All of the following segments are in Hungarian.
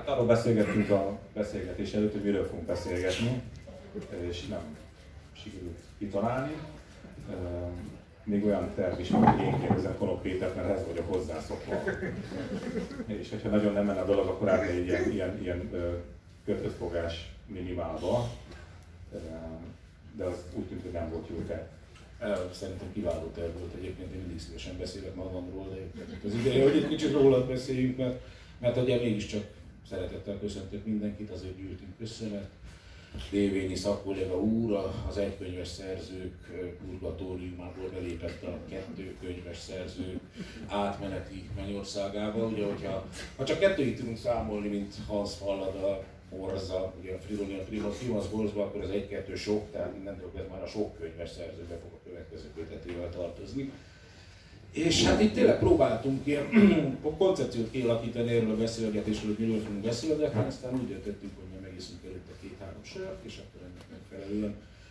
Hát arról beszélgettünk a beszélgetés előtt, hogy miről fogunk beszélgetni, és nem sikerült kitalálni. Még olyan terv is van, hogy én kérdezem Konok Pétert, mert ehhez vagyok hozzászokva. És hogyha nagyon nem menne a dolog, akkor átmegy egy ilyen kötött fogás minimálba. De az úgy tűnt, hogy nem volt jó terv. Szerintem kiváló terv volt egyébként, én mindig szívesen beszélek magamról, de az ideje, hogy egy kicsit rólad beszéljünk, mert ugye mégiscsak szeretettel köszöntök mindenkit, azért gyűltünk össze, mert Dévényi szakkolléga úr, az egykönyves szerzők purgatóriumából belépett a 2 könyves szerzők átmeneti mennyországába. Ugye, ha csak 2-ig tudunk számolni, mint Hans Fallada, Orza, ugye a Fridolin Primoz Borzba, akkor az 1-2 sok, tehát mindentől ez már a sok könyves szerzőbe fog a következő kötetével tartozni. És hát itt tényleg próbáltunk ilyen koncepciót kialakítani erről a beszélgetésről, hogy miről fogunk beszélgetni, aztán úgy döntöttünk, hogy mi megiszunk előtte 2-3 sört, és akkor ennek megfelelően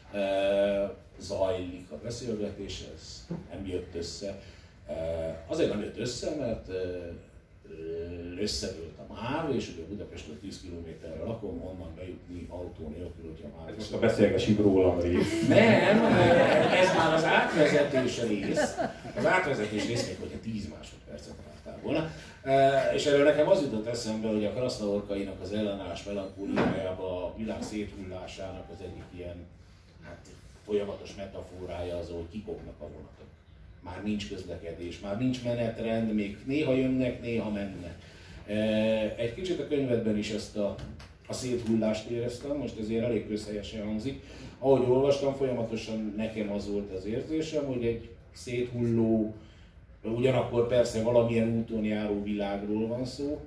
zajlik a beszélgetés, ez nem jött össze. Azért nem jött össze, mert összedőlt a MÁV, és ugye Budapestről 10 km-re lakom, onnan bejutni autó nélkül, hogyha már... Most a beszélgessünk rólam rész. Nem, ez már az átvezetés rész. Az átvezetés rész még, hogyha 10 másodpercet vártál volna. És erről nekem az jutott eszembe, hogy a Krasznaorkainak az ellenállás melankóliájában a világ széthullásának az egyik ilyen folyamatos metaforája az, hogy kikopnak a vonatok. Már nincs közlekedés, már nincs menetrend, még néha jönnek, néha mennek. Egy kicsit a könyvedben is ezt a széthullást éreztem, most ezért elég közhelyesen hangzik. Ahogy olvastam, folyamatosan nekem az volt az érzésem, hogy egy széthulló, ugyanakkor persze valamilyen úton járó világról van szó.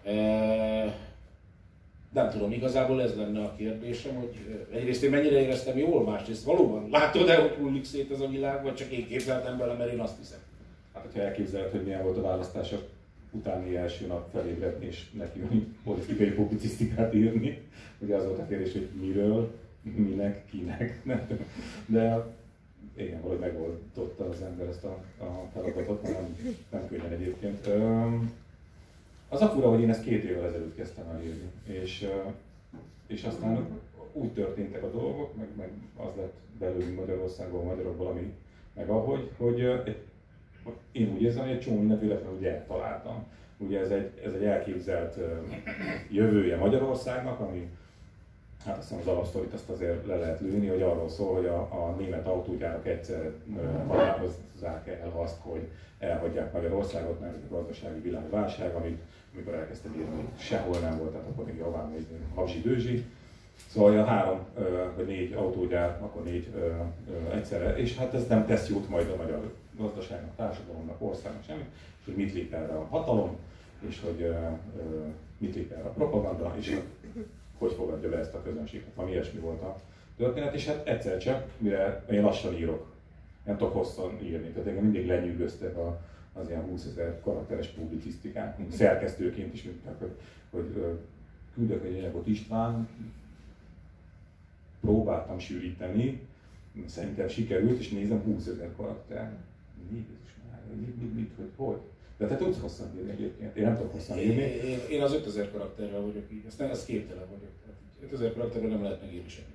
Nem tudom, igazából ez lenne a kérdésem, hogy egyrészt én mennyire éreztem jól, másrészt valóban látod-e, hogy hullik szét ez a világ, vagy csak én képzeltem bele, mert én azt hiszem. Hát, hogyha elképzeled, hogy milyen volt a választások utáni első nap felébredni és neki politikai publicisztikát írni, ugye az volt a kérdés, hogy miről, minek, kinek, nem tudom. De igen, valahogy megoldotta az ember ezt a feladatot, nem könnyen egyébként. Az a fura, hogy én ezt 2 évvel ezelőtt kezdtem el írni, és aztán úgy történtek a dolgok, meg az lett belőlünk Magyarországból, magyarokból, ami meg ahogy, hogy én úgy érzem, hogy egy csomó mindent véletlenül eltaláltam. Ugye ez egy elképzelt jövője Magyarországnak, ami, hát azt hiszem az alapsztorit azt azért le lehet lőni, hogy arról szól, hogy a német autógyárak egyszer határozzák el azt, hogy elhagyják Magyarországot, mert ez a gazdasági világválság, amikor elkezdtem írni, sehol nem volt, tehát akkor még javán nézni Habzsi-Dőzsi. Szóval a 3 vagy 4 autógyár, akkor 4 egyszerre, és hát ez nem tesz jót majd a magyar gazdaságnak, társadalomnak, országnak semmit, és hogy mit lép erre a hatalom, és hogy mit lép erre a propaganda, és hogy fogadja be ezt a közönséget. Valami ilyesmi volt a történet, és hát egyszer csak, mire én lassan írok, nem tudok hosszan írni, tehát engem mindig lenyűgöztek az ilyen 20 000 karakteres publicisztikák, szerkesztőként is, hogy küldök egy anyagot István, próbáltam sűríteni, szerintem sikerült, és nézem 20 000 karakter. Jézus már, hogy? De te tudsz hosszan írni egyébként, én nem tudok hosszan írni. Én az 5000 karakterrel vagyok így, ezt képtelen vagyok. 5000 karakterrel nem lehet megírni semmit.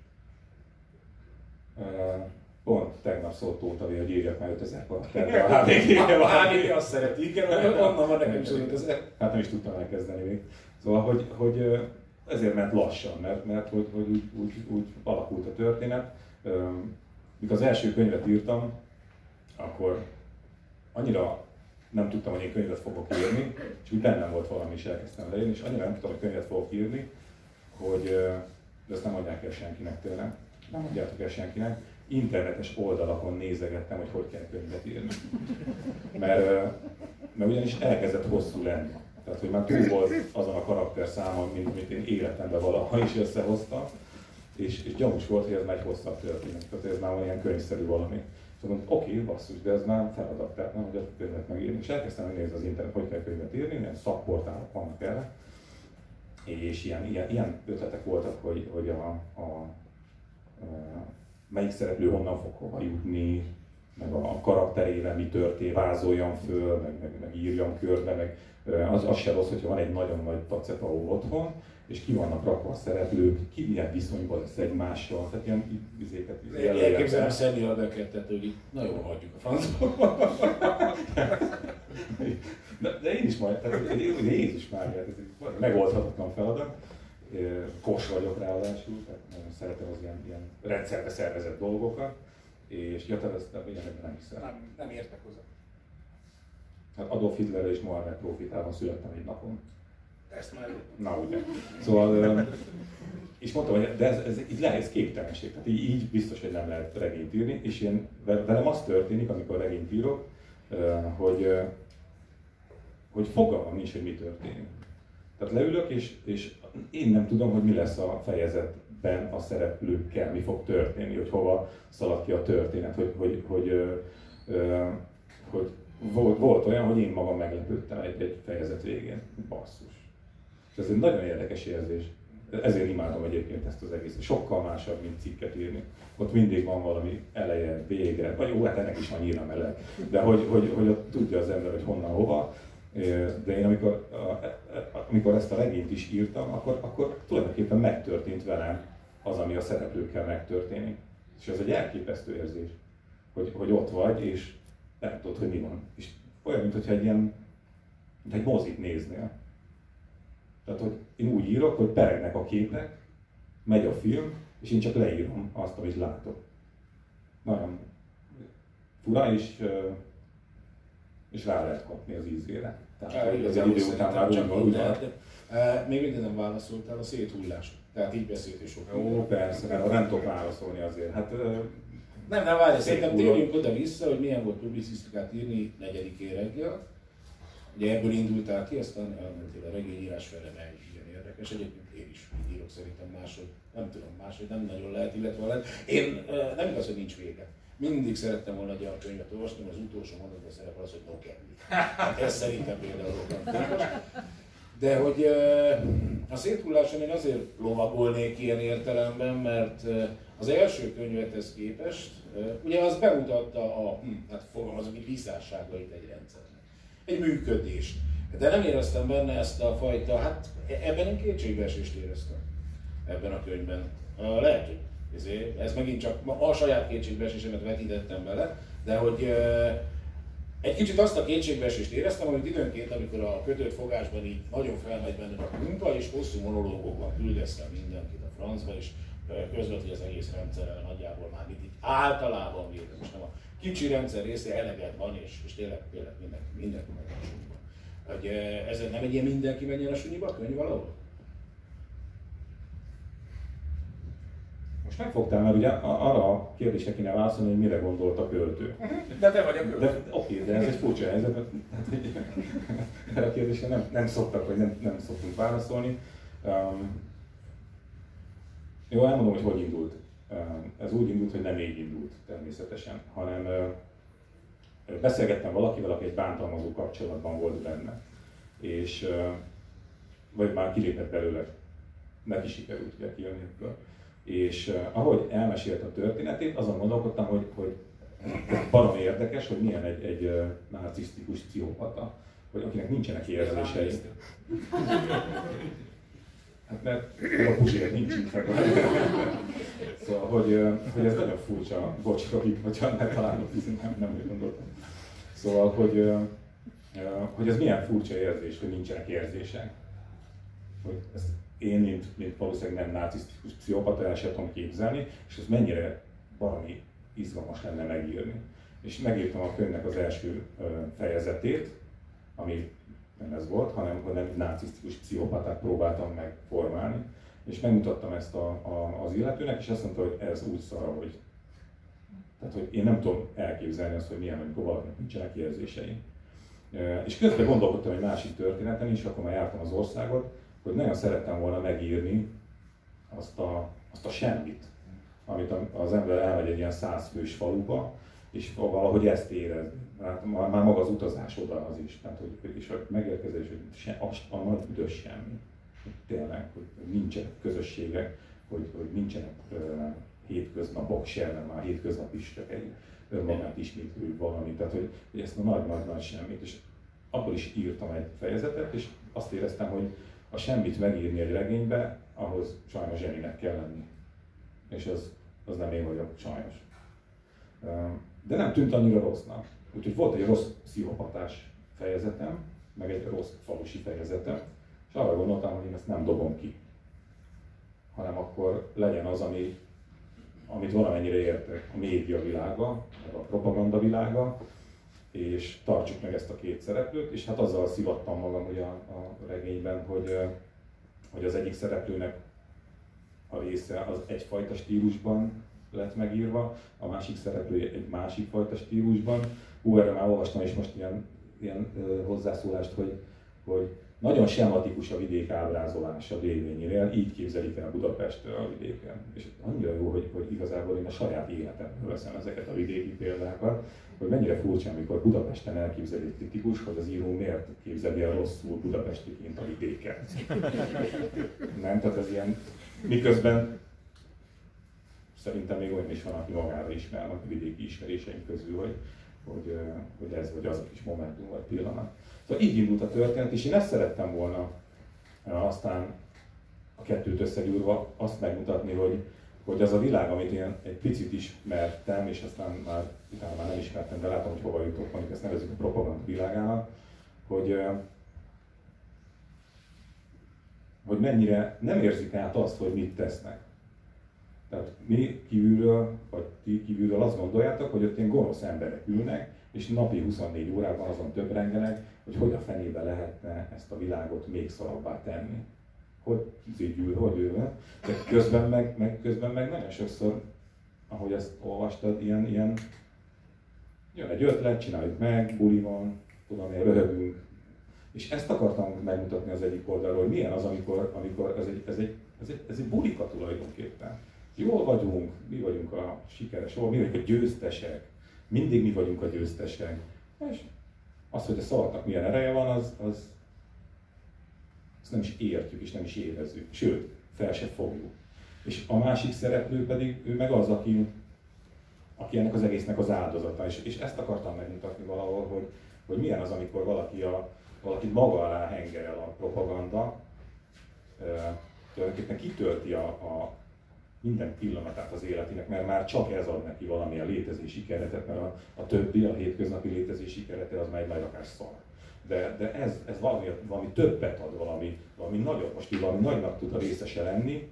Pont tegnap szólt Tóta, hogy írjak már 5000 karakterrel a HVG-re. A HVG azt szereti, igen, onnan van nekem is az 5000. Hát nem is tudtam elkezdeni még. Szóval, hogy ezért ment lassan, mert hogy úgy alakult a történet. Mikor az első könyvet írtam, akkor annyira nem tudtam, hogy én könyvet fogok írni, és úgy bennem volt valami, és elkezdtem leírni, és annyira nem tudtam, hogy könyvet fogok írni, hogy de ezt nem adják el senkinek tőlem, nem adjátok el senkinek. Internetes oldalakon nézegettem, hogy kell könyvet írni. Mert ugyanis elkezdett hosszú lenni. Tehát, hogy már túl volt azon a karakterszámon, mint én életemben valaha is összehoztam, és gyanús volt, hogy ez már egy hosszabb történet, tehát ez már olyan könyvszerű valami. Szóval mondom, oké, basszus, de ez már feladat, tehát nem tudok könyvet megírni. És elkezdtem megnézni az internet, hogy kell könyvet írni, ilyen szakportálok vannak erre. És ilyen ötletek voltak, hogy melyik szereplő honnan fog hova jutni, meg a karakterével mi történt, vázoljam föl, meg írjam körbe, meg Az se rossz, hogyha van egy nagyon nagy tacepaó otthon, és ki vannak rakva a szereplők, ki milyen viszonyban lesz egymással, tehát ilyen izéket elképzelem Szeli a bekertet, hogy na jó, hagyjuk a francba. De én is majd, tehát Jézus Mária, ez egy megoldhatatlan feladat. Kos vagyok ráadásul, tehát nagyon szeretem az ilyen rendszerbe szervezett dolgokat, és te ezt nem hiszem. Nem értek hozzá. Hát Adolf Hitlerrel és Mohamed Profitában születtem egy napon. Ezt már Na ugye. Szóval, és mondtam, hogy de ez így lehet, ez képtelenség. Tehát így biztos, hogy nem lehet regényt írni, és én, velem az történik, amikor regényt írok, hogy fogalmam nincs, hogy mi történik. Tehát leülök, és én nem tudom, hogy mi lesz a fejezetben a szereplőkkel, mi fog történni, hogy hova szalad ki a történet, hogy volt olyan, hogy én magam meglepődtem egy fejezet végén. Basszus. És ez egy nagyon érdekes érzés. Ezért imádom egyébként ezt az egészet. Sokkal másabb, mint cikket írni. Ott mindig van valami eleje, vége, vagy jó, hát ennek is van nyilván meleg. De hogy tudja az ember, hogy honnan, hova. De én amikor ezt a regényt is írtam, akkor tulajdonképpen megtörtént velem az, ami a szereplőkkel megtörténik. És ez egy elképesztő érzés, hogy ott vagy, és nem tudod, hogy mi van. És olyan, mintha mint egy mozit néznél. Tehát, hogy én úgy írok, hogy peregnek a képek, megy a film, és én csak leírom azt, amit látok. Nagyon fura, és rá lehet kapni az ízére. Tehát az idő után már úgy van. Még mindig nem válaszoltál a széthullásra. Tehát így beszélt és sok. Ó, persze, mert nem tudok válaszolni azért. Hát, nem várj, szerintem térjünk oda-vissza, hogy milyen volt publicisztikát írni 4. éreggel. Ugye ebből indultál ki, aztán elmentél a regényírás fele, mely ilyen érdekes. Egyébként én is így írok szerintem máshogy, nem tudom, máshogy nem nagyon lehet, illetve lehet. Én nem igaz, hogy nincs vége. Mindig szerettem volna egy olyan könyvet olvasni, mert az utolsó mondatban szerepel az, hogy no candy. Hát ez szerintem például fontos. De hogy a széthulláson én azért lovagolnék ilyen értelemben, mert az első könyvethez képest, ugye az bemutatta hát fogalmazom, hogy visszásságait egy rendszernek. Egy működést. De nem éreztem benne ezt a fajta, hát ebben én kétségbeesést éreztem. Ebben a könyvben. Lehet, hogy ez megint csak a saját kétségbeesésemet vetítettem bele, de hogy egy kicsit azt a kétségbeesést éreztem, amit időnként, amikor a kötött fogásban így nagyon felmegy benned a munka, és hosszú monológokban küldeztem mindenkit a francba, és közvetlenül az egész rendszerrel nagyjából már mindig általában véve, most nem a kicsi rendszer része eleged van, és tényleg mindenki megy a sunyiba. Hogy ez nem egy ilyen mindenki menjen a sunyiba a könyv valahol? Most megfogtál, mert ugye arra a kérdésre kéne válaszolni, hogy mire gondolt a költő. De te vagy a költő. Oké, de ez egy furcsa helyzet, erre a kérdésre nem szoktak, vagy nem szoktunk válaszolni. Jó, elmondom, hogy indult. Ez úgy indult, hogy nem így indult természetesen, hanem beszélgettem valakivel, aki egy bántalmazó kapcsolatban volt benne. És vagy már kilépett belőle, neki sikerült ugye kijönni ebből. És ahogy elmesélte a történetét, azon gondolkodtam, hogy baromi érdekes, hogy milyen egy narcisztikus pszichopata, hogy akinek nincsenek érzései. Hát mert a Puzsér nincs itt meg. Szóval, hogy ez nagyon furcsa, bocs, Robi, hogyha megtalálod, nem úgy gondoltam. Szóval, hogy ez milyen furcsa érzés, hogy nincsenek érzések. Hogy ezt én, mint valószínűleg nem narcisztikus pszichopata, el sem tudom képzelni, és ez mennyire valami izgalmas lenne megírni. És megírtam a könyvnek az első fejezetét, ami nem ez volt, hanem narcisztikus pszichopatát próbáltam megformálni, és megmutattam ezt az illetőnek, és azt mondta, hogy ez úgy szar, hogy... Tehát, hogy én nem tudom elképzelni azt, hogy milyen, amikor valakinek nincsenek érzései. És közben gondolkodtam egy másik történeten is, akkor már jártam az országot, hogy nagyon szerettem volna megírni azt a semmit, amit az ember elmegy egy ilyen 100 fős faluba, és valahogy ezt érez. Már maga az utazás oda az is. Tehát, és a megérkezés, hogy a nagy büdös semmi. Tényleg, hogy nincsenek közösségek, hogy nincsenek hétköznapok sem, mert már hétköznap is csak egy önmagát ismétlő valami. Tehát, hogy ezt a nagy-nagy-nagy semmit. És abból is írtam egy fejezetet, és azt éreztem, hogy a semmit megírni egy regénybe, ahhoz sajnos zseninek kell lenni. És az nem én vagyok, sajnos. De nem tűnt annyira rossznak. Úgyhogy volt egy rossz pszichopatás fejezetem, meg egy rossz falusi fejezetem, és arra gondoltam, hogy én ezt nem dobom ki, hanem akkor legyen az, amit valamennyire értek, a média világa, a propaganda világa, és tartsuk meg ezt a két szereplőt, és hát azzal szivattam magam ugye a regényben, hogy az egyik szereplőnek a része az egyfajta stílusban lett megírva, a másik szereplő egy másik fajta stílusban. Erre már olvastam is most ilyen hozzászólást, hogy nagyon sematikus a vidék ábrázolása Dévényinél, így képzelik el Budapestről a vidéken. És annyira jó, hogy igazából én a saját életemből veszem ezeket a vidéki példákat, hogy mennyire furcsa, amikor Budapesten elképzeli egy kritikus, hogy az író miért képzeli el rosszul budapestiként a vidéket. Nem, tehát ez ilyen, miközben szerintem még olyan is van, aki magára ismer, a vidéki ismeréseink közül, hogy ez vagy az a kis momentum vagy pillanat. Szóval így indult a történet, és én ezt szerettem volna aztán a kettőt összegyúrva azt megmutatni, hogy az a világ, amit én egy picit ismertem, és aztán utána már nem ismertem, de látom, hogy hova jutok, mondjuk ezt nevezzük a propaganda világának, hogy mennyire nem érzik át azt, hogy mit tesznek. Tehát mi kívülről, vagy ti kívülről azt gondoljátok, hogy ott ilyen gonosz emberek ülnek, és napi 24 órában azon töbrengenek, hogy a fenébe lehetne ezt a világot még szarabbá tenni. Hogy zügyül, hogy ő van. De közben meg nagyon sokszor, ahogy ezt olvastad, ilyen jön egy ötlet, csináljuk meg, buli van, tudom én, röhögünk. És ezt akartam megmutatni az egyik oldalról, hogy milyen az, amikor ez egy bulika tulajdonképpen. Jól vagyunk, mi vagyunk a sikeres, mi vagyunk a győztesek, mindig mi vagyunk a győztesek. És az, hogy a szavaknak milyen ereje van, azt nem is értjük és nem is érezzük, sőt, fel se fogjuk. És a másik szereplő pedig, ő meg az, aki ennek az egésznek az áldozata. És ezt akartam megmutatni valahol, hogy milyen az, amikor valaki maga alá hengerel a propaganda, tulajdonképpen kitölti a minden pillanatát az életének, mert már csak ez ad neki valamilyen létezési keretet, mert a többi, a hétköznapi létezési kerete az már egy rakás szar. De ez valami többet ad, valami nagyot, most valami nagynak tud a részese lenni,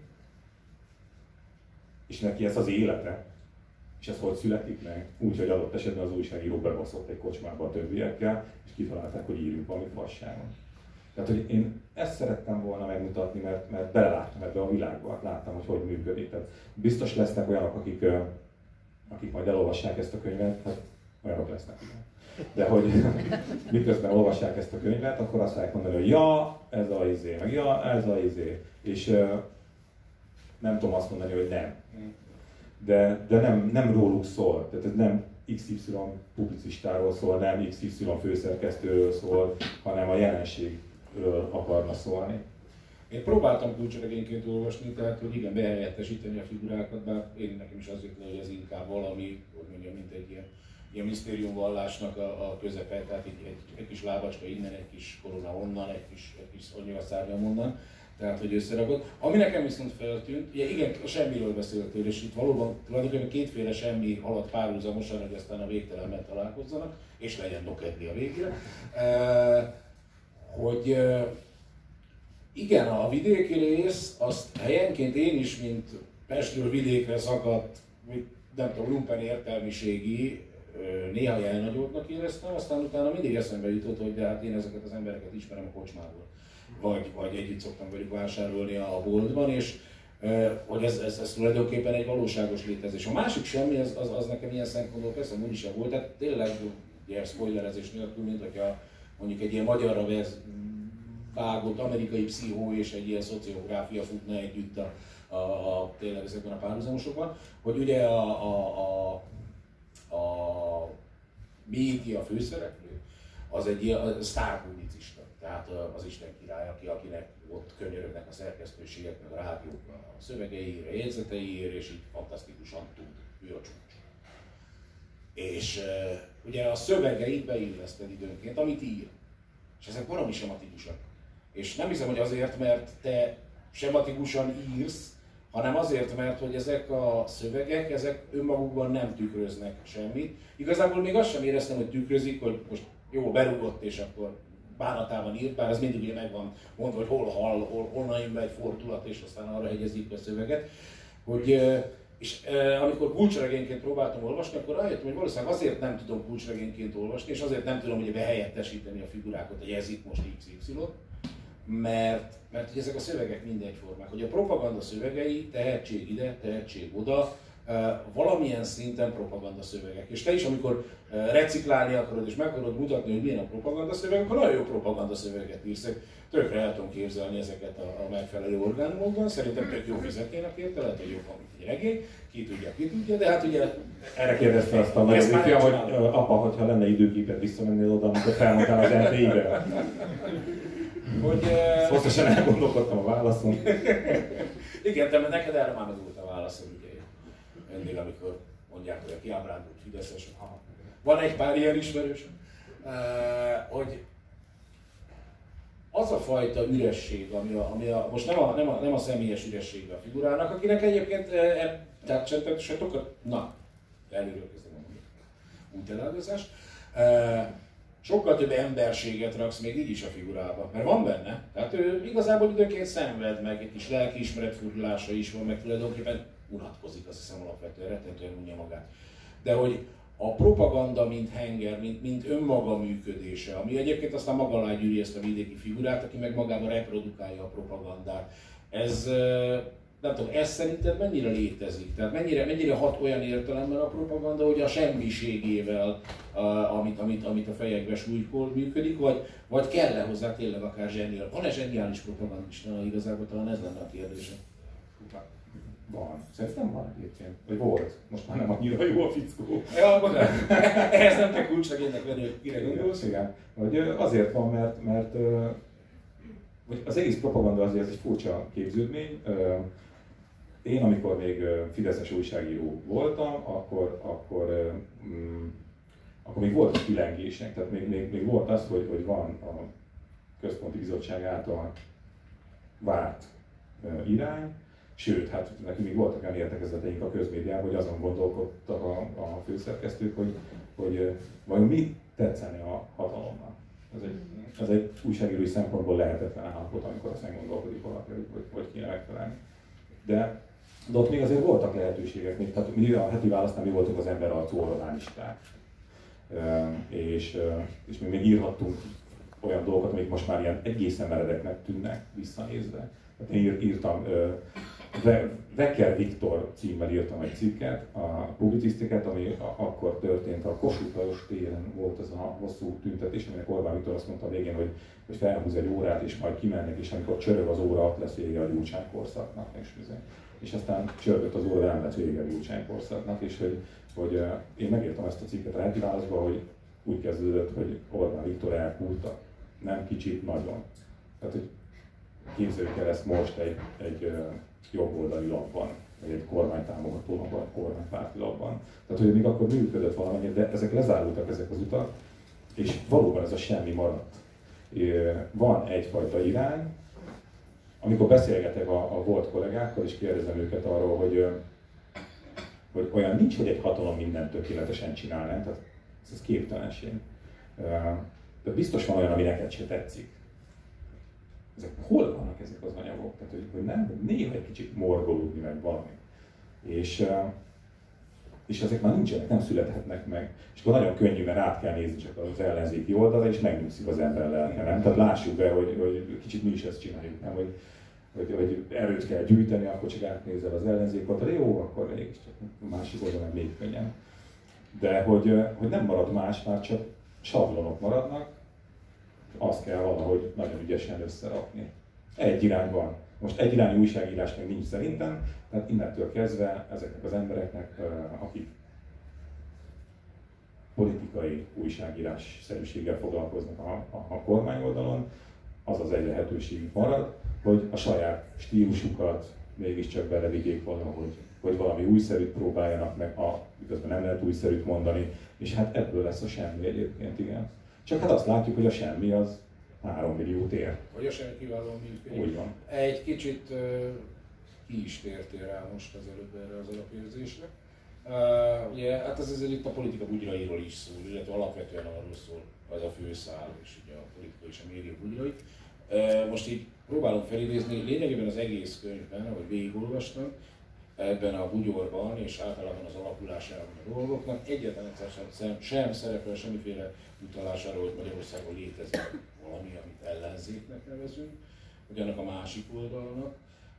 és neki ez az élete. És ez hogy születik meg? Úgy, hogy adott esetben az újságíró bebaszott egy kocsmába a többiekkel, és kitalálták, hogy írjunk valami fasságon. Tehát, hogy én ezt szerettem volna megmutatni, mert beleláttam ebbe a világba, láttam, hogy működik. Tehát biztos lesznek olyanok, akik majd elolvassák ezt a könyvet, hát olyanok lesznek, igen. De hogy miközben olvassák ezt a könyvet, akkor azt fogják mondani, hogy ja, ez a izé, meg ja, ez a izé. És nem tudom azt mondani, hogy nem. De nem róluk szól. Tehát ez nem XY publicistáról szól, nem XY főszerkesztőről szól, hanem a jelenségről akarna szólni. Én próbáltam kulcsregényként olvasni, tehát hogy igen, behelyettesíteni a figurákat, bár nekem is az jött le, hogy ez inkább valami, hogy mondjam, mint egy ilyen misztériumvallásnak a közepe, tehát egy kis lábacska innen, egy kis korona onnan, egy kis szarnyagaszárnyam onnan, tehát hogy összerakott. Ami nekem viszont feltűnt, ugye igen, a semmiről beszéltél, és itt valóban tulajdonképpen kétféle semmi halad párhuzamosan, hogy aztán a végtelenben találkozzanak, és legyen dokedli a végére. Hogy igen, a vidéki rész, azt helyenként én is, mint Pestről vidékre szakadt, nem tudom, lumpen értelmiségi, néha elnagyoltnak éreztem, aztán utána mindig eszembe jutott, hogy de hát én ezeket az embereket ismerem a kocsmából. Vagy együtt szoktam velük vásárolni a boltban, és hogy ez tulajdonképpen egy valóságos létezés. A másik semmi, az nekem ilyen szempontból persze úgy is volt, tehát tényleg ugye spoilerezés nélkül, mint hogyha mondjuk egy ilyen magyarra vágott amerikai pszichó és egy ilyen szociográfia futna együtt tényleg ezekben a párhuzamosokban, hogy ugye a média főszereplő az egy ilyen sztárpublicista, tehát az Isten király, akinek ott könyörögnek a szerkesztőségek, meg a rádiók a szövegeiért, a jegyzeteiért, és így fantasztikusan tud, ő a csúcs. És ugye a szövegeit beilleszted időnként, amit ír. És ezek valami sematikusak. És nem hiszem, hogy azért, mert te sematikusan írsz, hanem azért, mert hogy ezek a szövegek, ezek önmagukban nem tükröznek semmit. Igazából még azt sem éreztem, hogy tükrözik, hogy most jó, berúgott és akkor bánatában írt, bár ez mindig ugye megvan mondva, hogy hol hall, honnan jön be egy fordulat, és aztán arra hegyezik be a szöveget. És amikor kulcsregényként próbáltam olvasni, akkor rájöttem, hogy valószínűleg azért nem tudom kulcsregényként olvasni, és azért nem tudom ugye behelyettesíteni a figurákat, hogy ez itt most XY, mert hogy ezek a szövegek mindegyformák, hogy a propaganda szövegei, tehetség ide, tehetség oda, valamilyen szinten propaganda szövegek. És te is, amikor reciklálni akarod és meg akarod mutatni, hogy milyen a propaganda szöveg, akkor nagyon jó propaganda szöveget írsz. Tökre el tudom képzelni ezeket a megfelelő orgánumokban, szerintem tök jó fizetnének érte, lehet, hogy jobban, mint egy regény, ki tudja, de hát ugye... Erre kérdezte azt a nagyobb fiam, hogy apa, hogyha lenne időképet visszamennél oda, amikor felmondtál az LTI-be. Hosszasan elgondolkodtam a válaszon. Igen, de neked erre már megvolt a válaszom, ugye mindig, amikor mondják, hogy a kiábrándult fideszes, van egy pár ilyen ismerős, hogy az a fajta üresség, ami most nem a személyes üressége a figurának, akinek egyébként, tehát se tokat, na, előről kezdem mondani, útelágazás, sokkal több emberséget raksz még így is a figurába, mert van benne. Tehát ő igazából időnként szenved meg, egy kis lelkiismeret furdulása is van, meg tulajdonképpen unatkozik, azt hiszem alapvetően, rettentően unja magát. De hogy a propaganda, mint henger, mint önmaga működése, ami egyébként aztán maga alá gyűri ezt a vidéki figurát, aki meg magában reprodukálja a propagandát. Ez, nem tudom, ez szerinted mennyire létezik? Tehát mennyire hat olyan értelemben a propaganda, hogy a semmiségével, amit a fejekbe súlykol működik, vagy kell-e hozzá tényleg akár zseniális? Van-e zseniális propagandista? Igazából talán ez lenne a kérdése. Van. Szerintem van egyébként. Vagy volt. Most már nem annyira jó a fickó. Ja, ehhez nem kell kulcsregénynek venni, hogy kire gondolsz. Igen. Vagy azért van, mert az egész propaganda azért egy furcsa képződmény. Én, amikor még fideszes újságíró voltam, akkor még voltak kilengések, tehát még volt az, hogy van a Központi Bizottság által várt irány, sőt, hát nekünk még voltak olyan értekezleteink a közmédiában, hogy azon gondolkodtak a főszerkesztők, hogy vajon mi tetszene a hatalomnak. Ez egy újságírói szempontból lehetetlen állapot, amikor azt meggondolkodik valaki, hogy kéne megfelelni. De ott még azért voltak lehetőségek, még, tehát mi a heti választán mi voltunk az emberarcú orronálisták. És még írhattunk olyan dolgokat, amik most már ilyen egészen meredeknek tűnnek visszanézve. Tehát én írtam, Vekker Viktor címmel írtam egy cikket, a publicisztikát, ami akkor történt, a Kossuth Lajos téren volt az a hosszú tüntetés, aminek Orbán Viktor azt mondta a végén, hogy felhúz egy órát, és majd kimennek, és amikor csörög az óra, ott lesz vége a Gyurcsány korszaknak. És aztán csörgött az óra, nem lett vége a Gyurcsány korszaknak, és hogy én megírtam ezt a cikket a heti válaszba, hogy úgy kezdődött, hogy Orbán Viktor elkúrta. Nem kicsit, nagyon. Tehát, hogy képzeljük el ezt most egy jobboldali lapban, vagy egy kormánytámogató lapban, kormánypárti lapban. Tehát, hogy még akkor működött valamennyire, de ezek lezárultak ezek az utak, és valóban ez a semmi maradt. Van egyfajta irány, amikor beszélgetek a volt kollégákkal, és kérdezem őket arról, hogy olyan nincs, hogy egy hatalom mindent tökéletesen csinál, nem? Tehát ez képtelenség. De biztos van olyan, ami neked se tetszik. Hol vannak ezek az anyagok? Tehát, hogy nem, néha egy kicsit morgolódni meg valami. És ezek már nincsenek, nem születhetnek meg. És akkor nagyon könnyű, mert át kell nézni csak az ellenzéki oldalra, és megnyugszik az ember lelke, nem? Tehát lássuk be, hogy kicsit mi is ezt csináljuk, nem? Hogy erőt kell gyűjteni, akkor csak átnézel az ellenzék oldalra, jó, akkor mégiscsak másik oldalon még könnyen. De hogy nem marad más, már csak sablonok maradnak, azt kell valahogy nagyon ügyesen összerakni. Egy irány van. Most egy irányú újságírás még nincs szerintem, tehát innentől kezdve ezeknek az embereknek, akik politikai újságírás-szerűséggel foglalkoznak a kormányoldalon, az egy lehetőség marad, hogy a saját stílusukat mégiscsak belevigyék valahogy, hogy valami újszerűt próbáljanak meg, miközben nem lehet újszerűt mondani, és hát ebből lesz a semmi egyébként, igen. Csak hát azt látjuk, hogy a semmi az 3 milliót ér. Vagy a sem kiválóan működik. Úgy van. Egy kicsit ki is tértél rá most az előbb erre az alapérzésre. Ugye, hát ez azért itt a politika bugyrairól is szól, illetve alapvetően arról szól, az a főszál, és ugye a politika és a média bugyrait. Most így próbálom felidézni, lényegében az egész könyvben, ahogy végigolvastam, ebben a bugyorban és általában az alakulásában a dolgoknak egyetlen egyszer sem szerepel semmiféle utalására, hogy Magyarországon létezik valami, amit ellenzéknek nevezünk, vagy annak a másik oldalnak.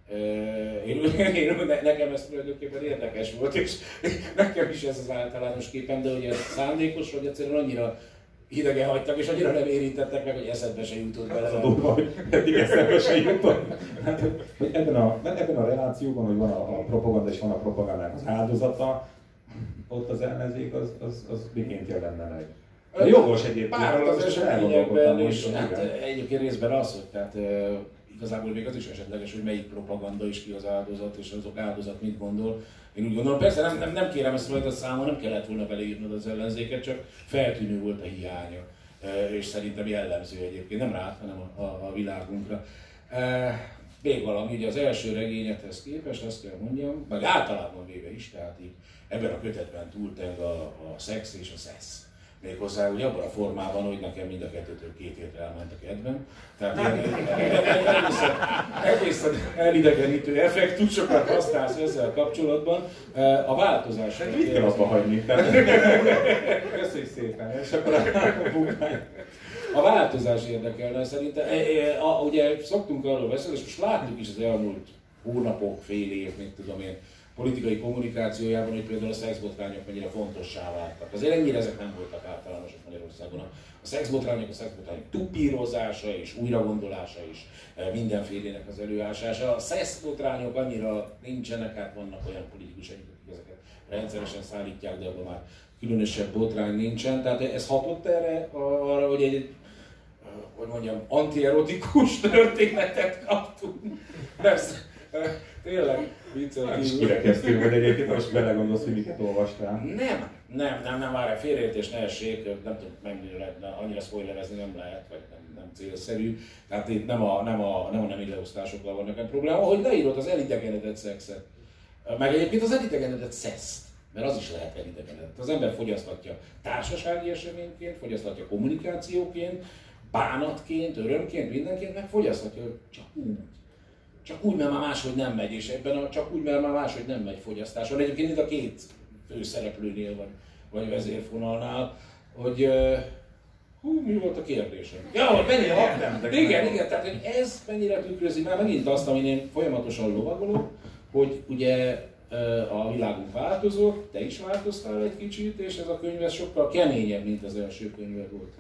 Nekem ez tulajdonképpen érdekes volt, és nekem is ez az általános képem, de hogy ez szándékos, vagy egyszerűen annyira hidegen hagytak, és annyira nem érintettek meg, hogy eszedbe se jutott bele. Az a durva, hogy eddig eszedbe se jutott. Hát, hogy ebben a relációban, hogy van a propaganda és van a propagandának az áldozata, ott az ellenzék az miként jelenne meg. De jogos egyébként. Pár az eseményekben, és hát egyébként részben az, hogy tehát igazából még az is esetleges, hogy melyik propaganda is ki az áldozat, és azok áldozat mit gondol. Én úgy gondolom, persze nem kérem ezt rajta számon, nem kellett volna beleírnod az ellenzéket, csak feltűnő volt a hiánya. És szerintem jellemző egyébként, nem rád, hanem a világunkra. Még valami, ugye az első regényethez képest azt kell mondjam, meg általában véve is, tehát így ebben a kötetben túlteng a szex és a szesz. Méghozzá úgy abban a formában, hogy nekem mind a kettőtől 2 hétre elment a kedvem. Tehát egész elidegenítő effektusokat használsz ezzel kapcsolatban. A változás... Hát mit kell abba hagyni? Köszönjük szépen, és akkor a változás érdekelne szerintem. Ugye szoktunk arról beszélni, és most látjuk is az elmúlt hónapok, fél év, mit tudom én, politikai kommunikációjában, hogy például a szexbotrányok mennyire fontossá váltak. Azért ennyire ezek nem voltak általánosak Magyarországon. A szexbotrányok tupírozása és újragondolása is mindenfélének az előásása. A szexbotrányok annyira nincsenek, hát vannak olyan politikusok, akik ezeket rendszeresen szállítják, de abban már különösebb botrány nincsen. Tehát ez hatott erre, arra, hogy egy hogy mondjam, antierotikus történetet kaptunk. Persze. Tényleg, viccel kívül. Kirekeztő vagy egyébként, most belegondolsz, hogy miket olvastál. Nem, várjál, félreértés ne essék, nem tudom, annyira spoilerezni nem lehet, vagy nem célszerű. Tehát itt nem a nemi leosztásokkal van nekem probléma, hogy leírod az elidegenedett szexet. Meg egyébként az elidegenedett szeszt, mert az is lehet elidegenedett. Az ember fogyasztatja társasági eseményként, fogyasztatja kommunikációként, bánatként, örömként, mindenként, meg fogyasztatja csak úgy. Csak úgy, mert már máshogy nem megy, és ebben a csak úgy, mert már máshogy nem megy fogyasztáson. Egyébként itt a 2 főszereplőnél vagy vezérfonalnál, hogy mi volt a kérdésem? Ja, mennyire igen, tehát hogy ez mennyire tükrözi már megint azt, amin én folyamatosan lovagolok, hogy ugye a világunk változott, te is változtál egy kicsit, és ez a könyv sokkal keményebb, mint az első könyved volt.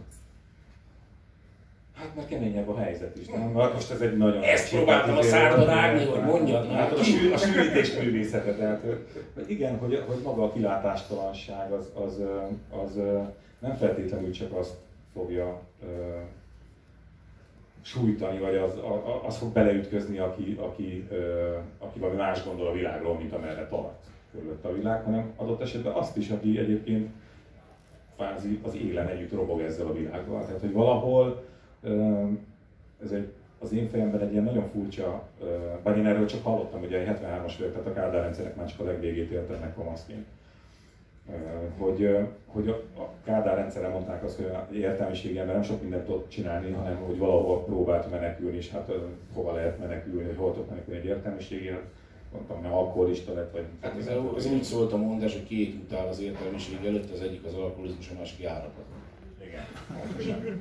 Hát mert keményebb a helyzet is, nem? Most ez egy nagyon... Ezt próbáltam a szárdon rágni, hogy mondjad már. Hát a sűrítés művészete, tehát igen, hogy maga a kilátástalanság az nem feltétlenül csak azt fogja sújtani, vagy az fog beleütközni, aki valami más gondol a világról, mint amerre tart körülött a világ, hanem adott esetben azt is, aki egyébként kvázi az élen együtt robog ezzel a világgal. Tehát, hogy valahol az én fejemben egy ilyen nagyon furcsa, bár én erről csak hallottam, ugye 73-as vagyok, tehát a Kádár rendszernek már csak a legvégét éltem meg kamaszként. Hogy a Kádár rendszerre mondták azt, hogy értelmiségében nem sok mindent tudott csinálni, hanem hogy valahol próbált menekülni, és hát hova lehet menekülni, hogy hol tudott menekülni egy értelmiségért. Mondtam, hogy alkoholista lett, vagy... Hát ez úgy szólt a mondás, hogy 2 út áll az értelmiség előtt, az egyik az alkoholizmus, a másik járakat. Igen, pontosan.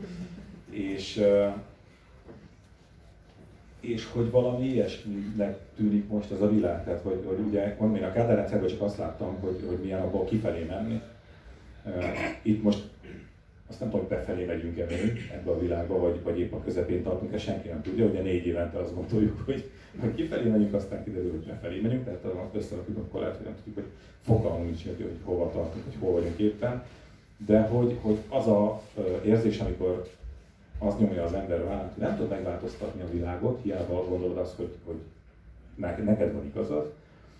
És hogy valami ilyesminek tűnik most az a világ. Tehát, hogy ugye én a Kádár rendszerből csak azt láttam, hogy milyen abból kifelé menni. Itt most azt nem tudom, hogy befelé megyünk-e még ebbe a világba, vagy épp a közepén tartunk, ezt senki nem tudja. Ugye 4 évente azt gondoljuk, hogy kifelé megyünk, aztán kiderül, hogy befelé megyünk. Tehát ha összerakjuk, akkor lehet, hogy nem tudjuk, hogy fogalmunk nincs, hogy hova tartunk, hogy hol vagyunk éppen. De hogy az a érzés, amikor azt nyomja az ember vállát, hogy nem tud megváltoztatni a világot, hiába gondolod azt, hogy neked van igazad,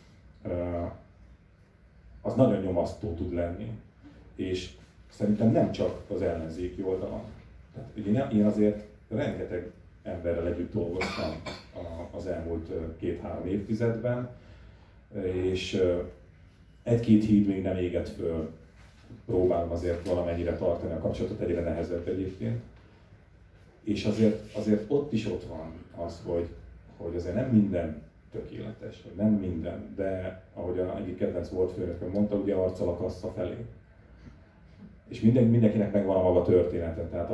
az nagyon nyomasztó tud lenni, és szerintem nem csak az ellenzéki oldalon. Tehát, ugye én azért rengeteg emberrel együtt dolgoztam az elmúlt 2-3 évtizedben, és egy-két híd még nem égett föl. Próbálom azért valamennyire tartani a kapcsolatot, egyre nehezebb egyébként. És azért ott is ott van az, hogy azért nem minden tökéletes, vagy nem minden, de ahogy egyik kedvenc volt főnököm mondta, ugye arccal a kassza felé. És mindenkinek megvan a maga története, tehát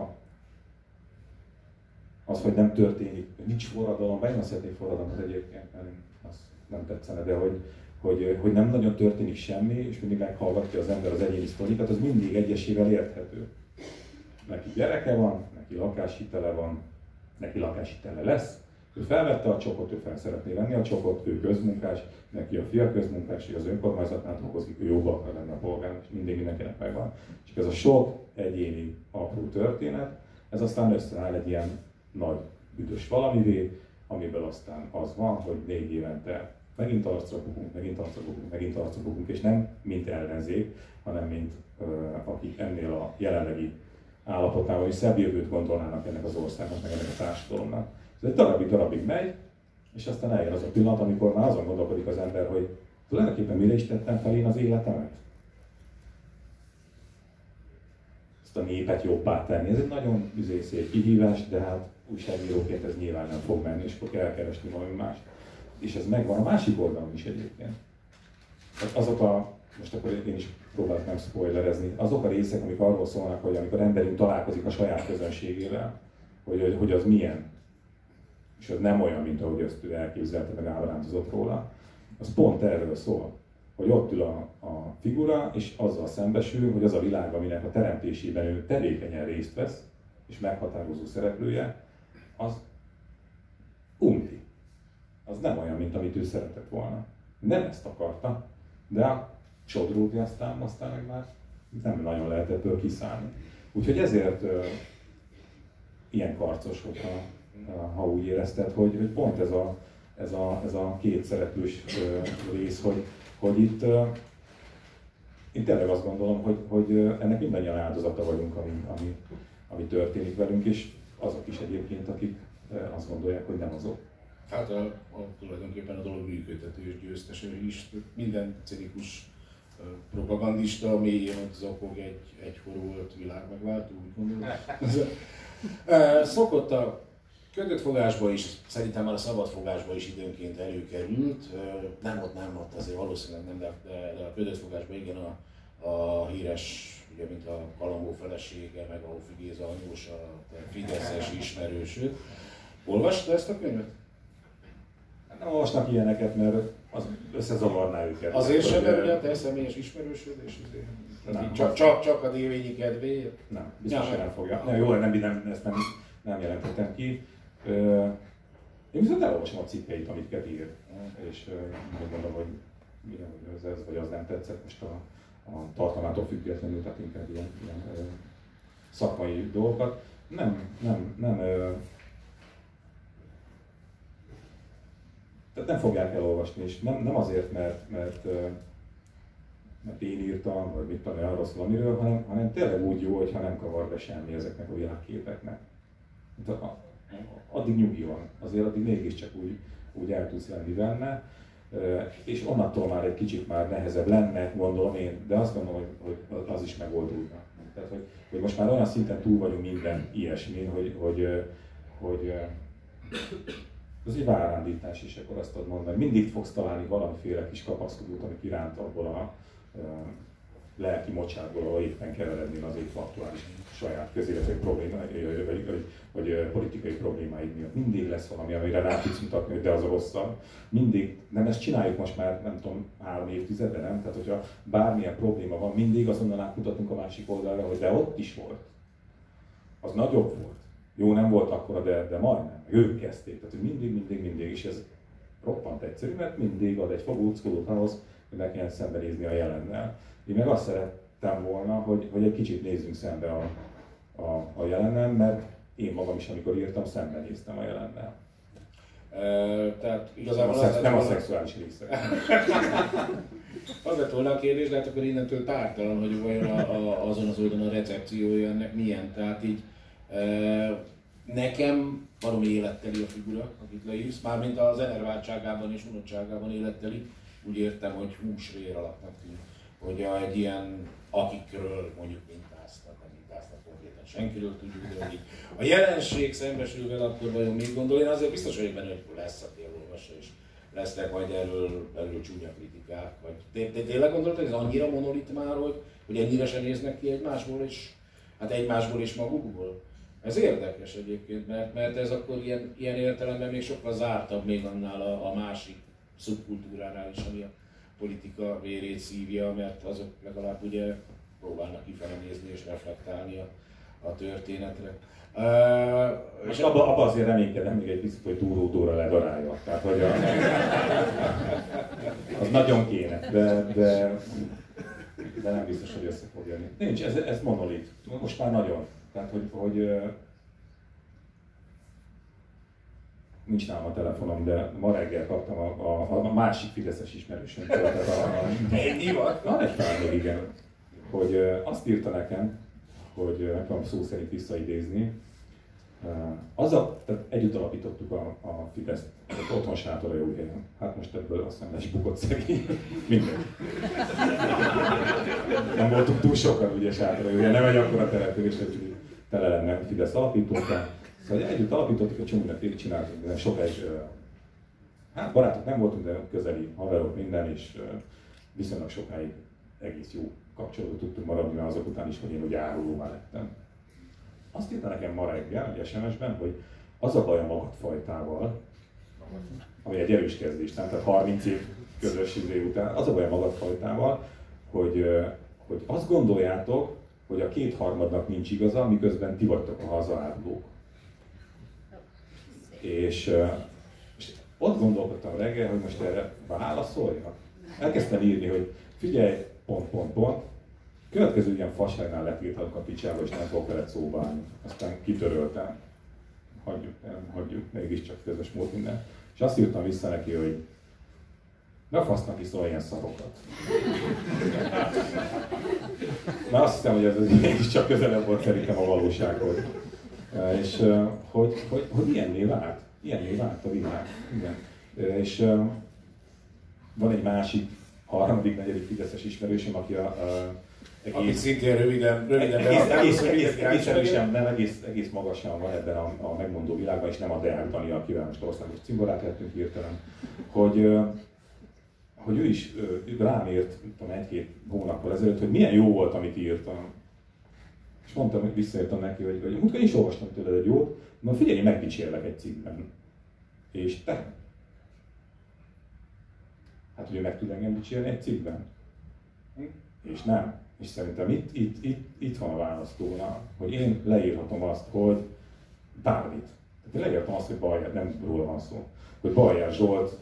az, hogy nem történik, nincs forradalom, vagy én azt szeretnék forradalmat egyébként, mert azt nem tetszene, de hogy nem nagyon történik semmi, és mindig meghallgatja az ember az egyéni sztorikat, az mindig egyesével érthető. Neki gyereke van, neki lakáshitele van, neki lakáshitele lesz, ő felvette a csokot, ő fel szeretné venni a csokot, ő közmunkás, neki a fia közmunkás, ő az önkormányzatnál dolgozik, ő jobban akar lenni a polgár, és mindig mindenkinek megvan. És ez a sok egyéni apró történet, ez aztán összeáll egy ilyen nagy büdös valamivé, amiből aztán az van, hogy 4 évente megint arcra bukunk, megint arcra bukunk, és nem mint ellenzék, hanem mint akik ennél a jelenlegi állapotával is szebb jövőt gondolnának ennek az országnak, meg ennek a társadalomnak. Ez egy darabig megy, és aztán eljön az a pillanat, amikor már azon gondolkodik az ember, hogy tulajdonképpen mire is tettem fel én az életemet? Ezt a népet jobbá tenni. Ez egy nagyon szép kihívás, de hát újságíróként ez nyilván nem fog menni, és akkor kell keresni valami mást. És ez megvan a másik oldalon is egyébként. Most akkor én is próbálok nem spoilerezni, azok a részek, amik arról szólnak, hogy amikor emberünk találkozik a saját közönségével, hogy az milyen, és az nem olyan, mint ahogy azt ő elképzelte, meg ábrándozott róla, az pont erről szól, hogy ott ül a figura, és azzal szembesül, hogy az a világ, aminek a teremtésében ő tevékenyen részt vesz, és meghatározó szereplője, az umli. Az nem olyan, mint amit ő szeretett volna. Nem ezt akarta, de sodródni aztán meg már nem nagyon lehet ebből kiszállni. Úgyhogy ezért ilyen karcos, ha úgy érezted, hogy pont ez a két szereplős rész, hogy itt tényleg azt gondolom, hogy ennek mindannyian áldozata vagyunk, ami történik velünk, és azok is egyébként, akik azt gondolják, hogy nem azok. Hát tulajdonképpen a dolog működtető és győztes is. Minden cinikus propagandista mélyén ott zakog egy horult világmegváltó, úgy gondolom. Szokott a kötött fogásba is, szerintem már a szabad fogásba is időnként előkerült. Nem ott azért valószínűleg nem, de a kötött fogásban igen a híres, ugye mint a Kalambó felesége, meg a Hofi Géza anyósa, a fideszes ismerősöd. Olvastad ezt a könyvet? Nem olvasnak ilyeneket, mert az összezavarná őket. Azért sem, mert ugye a te személyes ismerősöd, és csak a délvényi kedvéért? Nem, biztos, hogy nem fogja. Jó, ezt nem jelentettem ki. Én viszont elolvasom a cikkeit, amiket ír, és megmondom, hogy ez vagy az nem tetszett most a tartalmától függetlenül, tehát inkább ilyen szakmai dolgokat. Tehát nem fogják elolvasni, és nem azért, mert én írtam, vagy mit tudom, arról szól amiről, hanem tényleg úgy jó, hogyha nem kavar be semmi ezeknek a világképeknek. Addig nyugi van, azért addig mégiscsak úgy el tudsz lenni benne, és onnantól már egy kicsit már nehezebb lenne, gondolom én, de azt gondolom, hogy az is megoldódna. Tehát, hogy most már olyan szinten túl vagyunk minden ilyesmin, hogy ez egy várándítás is, akkor azt tudod mondani. Mindig fogsz találni valamiféle kis kapaszkodót, ami kiránt abból a lelki mocsárból, ahol éppen keverednél az épp aktuális saját közéleti problémáid, vagy politikai problémáid miatt. Mindig lesz valami, amire rá tudsz mutatni, hogy de az a rosszabb. Mindig, nem ezt csináljuk most már, nem tudom, 3 évtizede, nem? Tehát, hogyha bármilyen probléma van, mindig azonnal átmutatunk a másik oldalra, hogy de ott is volt. Az nagyobb volt. Jó, nem volt akkora, de majdnem. Ők kezdték. Tehát, hogy mindig, és ez roppant egyszerű, mert mindig ad egy fogóckodót ahhoz, hogy ne kelljen szembenézni a jelennel. Én meg azt szerettem volna, hogy egy kicsit nézzünk szembe a jelennel, mert én magam is, amikor írtam, szembenéztem a jelennel. Tehát igazából nem a szexuális része. Az lett volna a kérdés, de hát akkor innentől tártalan, hogy vajon azon az oldalon a recepciója ennek milyen. Tehát így nekem valami életteli a figura, akit leírsz, mármint az enerváltságában és unottságában életteli, úgy értem, hogy húsvér alapnak tűnik, hogy egy ilyen, akikről mondjuk mintáztak, nem mintáztak konkrétan senkiről tudjuk, de hogy a jelenség szembesül vele, akkor vajon mit gondol? Én azért biztos vagyok benne, hogy lesz, aki elolvassa, és lesznek majd erről csúnya kritikák. Vagy tényleg gondoltad, hogy ez annyira monolit már, hogy ennyire sem néznek ki egymásból, és hát egymásból és magukból? Ez érdekes egyébként, mert ez akkor ilyen értelemben még sokkal zártabb még annál a másik szubkultúránál is, ami a politika vérét szívja, mert azok legalább ugye próbálnak kifele nézni és reflektálni a történetre. És abba azért reménykedem még egy picit, hogy Dúró Dóra ledarálja. Tehát, hogy az nagyon kéne, de nem biztos, hogy össze fog jönni. Nincs, ez monolit. Most már nagyon. Tehát, hogy nincs nálam a telefonom, de ma reggel kaptam a másik fideszes ismerősömtől. Ennyi van? Van egy pár még, igen. Hogy azt írta nekem, hogy meg tudom szó szerint visszaidézni. Tehát együtt alapítottuk a Fideszt, az otthon sátor a jó helyen. Hát most ebből azt hiszem lesbukott szegény. Mindegy. Nem voltunk túl sokan ugye sátor a jó helyen, nem egy akkora település, hogy tele lenne a Fidesz alapítókkal. Szóval együtt alapítottuk, egy csomó mindent csináltunk, de sokáig, hát barátok nem voltunk, de közeli haverok minden, és viszonylag sokáig egész jó kapcsolatban tudtunk maradni, mert azok után is, hogy én ugye árulóvá lettem. Azt írta nekem ma reggel, egy SMS-ben, hogy az a baj a magadfajtával, ami egy erős kezdés, tehát 30 év közös idő után, az a baj a magadfajtával, hogy azt gondoljátok, hogy a kétharmadnak nincs igaza, miközben ti vagytok a hazaárulók. És ott gondolkodtam reggel, hogy most erre válaszoljak. Elkezdtem írni, hogy figyelj, pont. Következő ilyen fasságnál letilthatok a picsába, és nem fogok veled szóba állni. Aztán kitöröltem. Hagyjuk, mégiscsak közös mód minden. És azt írtam vissza neki, hogy ne fasznak is szól ilyen szarokat. Na azt hiszem, hogy ez mégiscsak közelebb volt szerintem a valósághoz. És hogy ilyenné vált a világ. Igen. És van egy másik, harmadik, negyedik fideszes ismerősöm, aki aki szintén röviden egész magasan van ebben a megmondó világban, és nem a Deák Dani, akivel most országos cimborát lettünk hirtelen, hogy ő is rám írt, egy-két hónappal ezelőtt, hogy milyen jó volt, amit írtam. És mondtam, hogy visszaírtam neki, hogy múltkor én is olvastam tőled egy jót, na figyelj, én megdicsérlek egy cikkben. És te? Hát, hogy ő meg tud engem dicsérni egy cikkben? És nem. És szerintem itt van a választóna, hogy én leírhatom azt, hogy bármit. Tehát én leírhatom azt, hogy Bajer, nem róla van szó, hogy Bajer Zsolt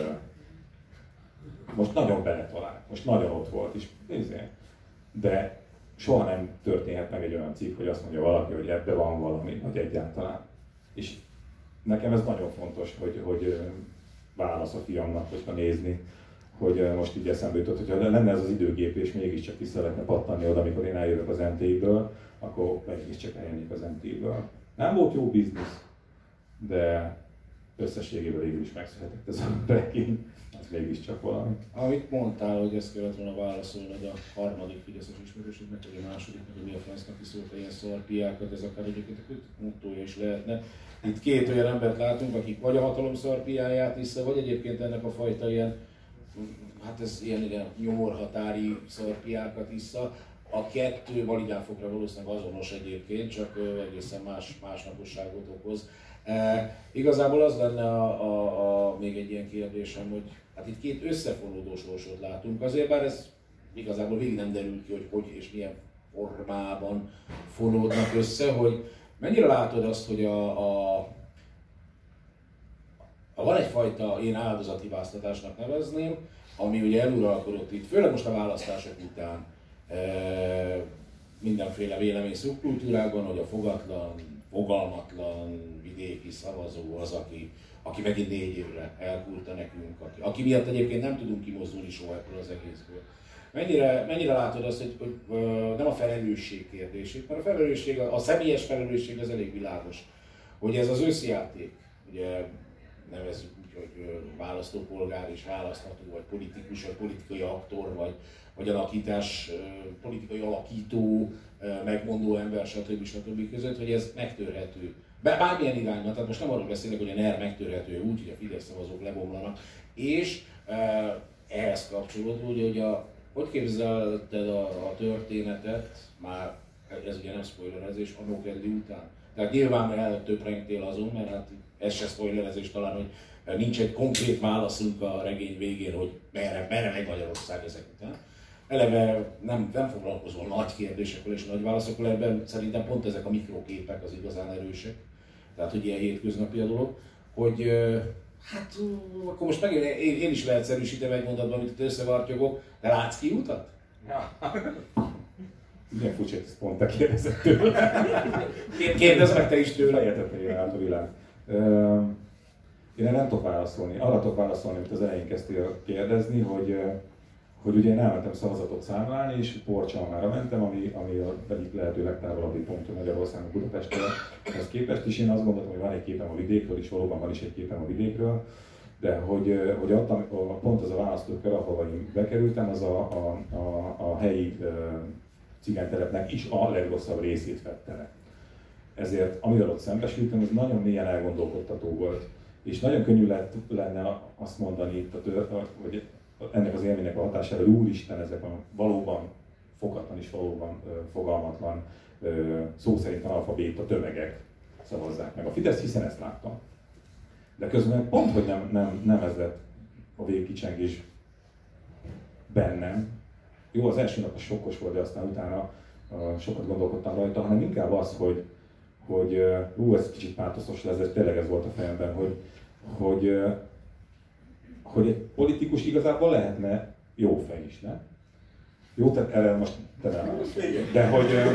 most nagyon beletalált, most nagyon ott volt, és nézzél. De soha nem történhet meg egy olyan cikk, hogy azt mondja valaki, hogy ebbe van valami, vagy egyáltalán. És nekem ez nagyon fontos, hogy válasz a fiamnak, hogyha nézni, hogy most így eszembe jutott, hogyha lenne ez az időgép, és mégiscsak vissza lehetne pattanni oda, amikor én eljövök az MT-ből, akkor mégiscsak eljönnék az MT-ből. Nem volt jó biznisz, de összességében végül is megszületett ez a regény, az mégiscsak valami. Amit mondtál, hogy ezt kellett volna válaszolnod a harmadik fideszes ismerősödnek, vagy a másodiknak, hogy mi a francnak kiszólta ilyen szarpiákat, ez akár egyébként a mottója is lehetne. Itt két olyan embert látunk, akik vagy a hatalom szarpiáját vissza, vagy egyébként ennek a fajta ilyen, hát ez ilyen nyomorhatári szarpiákat vissza. A kettő validánfokra valószínűleg azonos egyébként, csak egészen más naposságot okoz. Igazából az lenne még egy ilyen kérdésem, hogy hát itt két összefonódó sorsot látunk, azért bár ez igazából végig nem derül ki, hogy és milyen formában fonódnak össze, hogy mennyire látod azt, hogy van egyfajta én áldozathibáztatásnak nevezném, ami ugye eluralkodott itt, főleg most a választások után mindenféle vélemény szubkultúrákban, hogy a fogalmatlan vidéki szavazó az, aki megint 4 évre elkúrta nekünk, aki miatt egyébként nem tudunk kimozdulni soha ebből az egészből. Mennyire látod azt, hogy nem a felelősség kérdését, mert a személyes felelősség az elég világos, hogy ez az összjáték, ugye nevezzük úgy, hogy választópolgár és választható, vagy politikus, vagy politikai aktor, vagy alakítás, politikai alakító, megmondó ember, stb. Között, hogy ez megtörhető. Bármilyen irányban, tehát most nem arról beszélek, hogy a NER megtörhető úgy, hogy a Fidesz szavazók lebomlanak, és ehhez kapcsolódó, hogy képzelted a történetet, már ez ugye nem spoilerezés, a Nokedli után. Tehát nyilván töprengtél azon, mert hát ez se spoilerezés talán, hogy nincs egy konkrét válaszunk a regény végén, hogy merre megy Magyarország ezek után. Eleve nem foglalkozol nagy kérdésekkel és nagy válaszokkal, ebben szerintem pont ezek a mikroképek az igazán erősek. Tehát, hogy ilyen hétköznapi a dolog, hogy hát akkor most megint én is leegyszerűsítem egy mondatban, amit összevartyogok, de látsz kiutat? Ja. Igen, furcsa, ezt pont te kérdezett tőle. Kérdezz meg te is tőle. Fejetetlenül állt a világ. Én nem tudok válaszolni. Arra tudok válaszolni, amit az elején kezdtél kérdezni, hogy ugye én elmentem szavazatot számlálni, és Porcsalmára mentem, ami a egyik lehető legtávolabbi pont Magyarországon, Budapesthez képest, és én azt gondoltam, hogy van egy képem a vidékről, és valóban van is egy képem a vidékről, de hogy adtam, pont az a választókör, ahova én bekerültem, az a helyi cigánytelepnek is a legrosszabb részét vette le. Ezért amivel ott szembesültem, az nagyon mélyen elgondolkodtató volt. És nagyon könnyű lenne azt mondani, hogy ennek az élménynek a hatására, hogy úristen, ezek a valóban foghatlan és valóban fogalmatlan, szó szerint analfabéta tömegek szavazzák meg a Fidesz, hiszen ezt láttam. De közben pont, hogy nem ez lett a végkicsengés bennem. Jó, az első nap sokkos volt, de aztán utána sokat gondolkodtam rajta, hanem inkább az, hogy ez kicsit pátoszos lesz, de tényleg ez volt a fejemben, hogy egy politikus igazából lehetne jó fej is, ne? Jó, tehát erre most te nem válaszol. De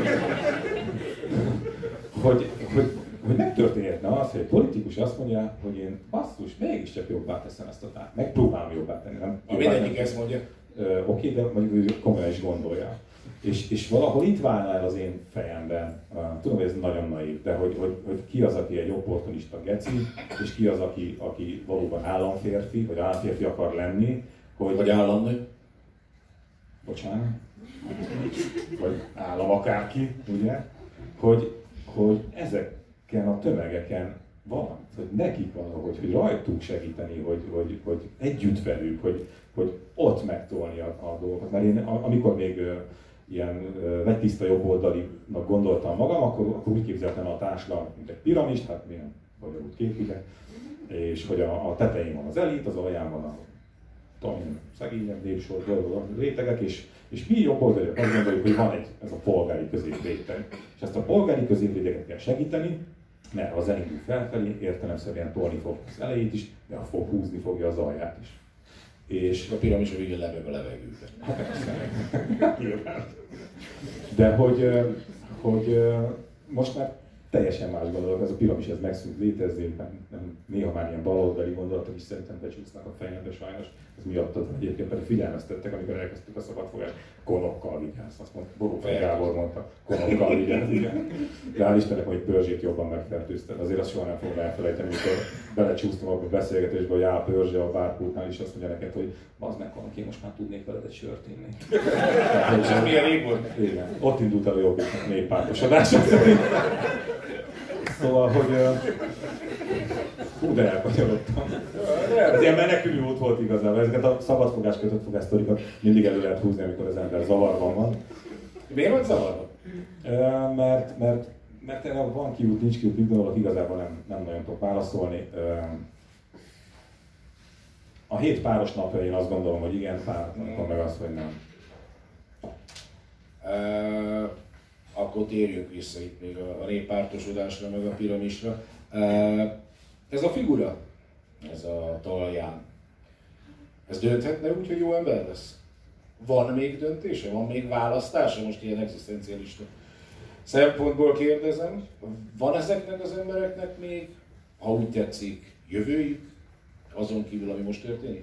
hogy megtörténhetne az, hogy egy politikus azt mondja, hogy én basszus, mégiscsak jobbá teszem ezt a tárt. Megpróbálom jobbá tenni, nem? Mindenki ezt mondja. Oké, de mondjuk komolyan is gondolja. És valahol itt válna el az én fejemben, tudom, hogy ez nagyon naív, de hogy ki az, aki egy opportunista geci, és ki az, aki valóban államférfi, vagy államférfi akar lenni, vagy államnő. Bocsánat. Vagy állam akárki, ugye? Hogy ezeken a tömegeken van, hogy nekik valahogy, hogy rajtuk segíteni, hogy együtt velük, hogy ott megtolni a dolgokat. Mert én amikor még ilyen vegytiszta jobboldalinak gondoltam magam, akkor úgy képzeltem a társadalmat, mint egy piramist, hát milyen bonyolult kép, ugye, és hogy a tetején van az elit, az alján van a szegényebb népsor, rétegek, és mi jobboldaliak azt gondoljuk, hogy van ez a polgári középréteg. És ezt a polgári középréteget kell segíteni, mert ha az elindul felfelé, értelemszerűen tolni fog az elejét is, de húzni fogja az alját is. És a piramis a végén lebeg a levegőben. De hogy most már teljesen más gondolok, ez a piramis ez megszűnt létezni, néha már ilyen baloldali gondolatok is szerintem becsúsznak a fejembe sajnos. Ez miattad egyébként pedig figyelmeztettek, amikor elkezdtük a szabadfogást, konokkal vigyázz, azt mondta, Borófej Gábor mondta, konokkal vigyázz, igen. De hál' Istennek, hogy Pörzsét jobban megfertőzted, azért azt soha nem fogom elfelejteni, amikor belecsúsztam abba a beszélgetésbe, hogy a Pörzsé a bárpultnál is azt mondja neked, hogy az meg van, én most már tudnék veled egy sört inni. És ez milyen rég volt? Igen, ott indult el a jobb néppártosodás. Szóval, hogy de elkanyarodtam. Ez ilyen menekülő út volt igazából. Ezeket a szabadfogás, kötött fogás sztorikat mindig elő lehet húzni, amikor az ember zavarban van. Miért vagy zavarban? Mert erre van kiút, nincs kiút, gondolok, igazából nem nagyon tudok válaszolni. A 7 páros napja én azt gondolom, hogy igen, páratlanul meg az, hogy nem. Akkor térjünk vissza itt még a néppártosodásra, meg a piramisra. Ez a figura, ez a Talaján, ez dönthetne úgy, hogy jó ember lesz? Van még döntése? Van még választása? Most ilyen egzisztencialista szempontból kérdezem. Van ezeknek az embereknek még, ha úgy tetszik, jövőjük, azon kívül, ami most történik?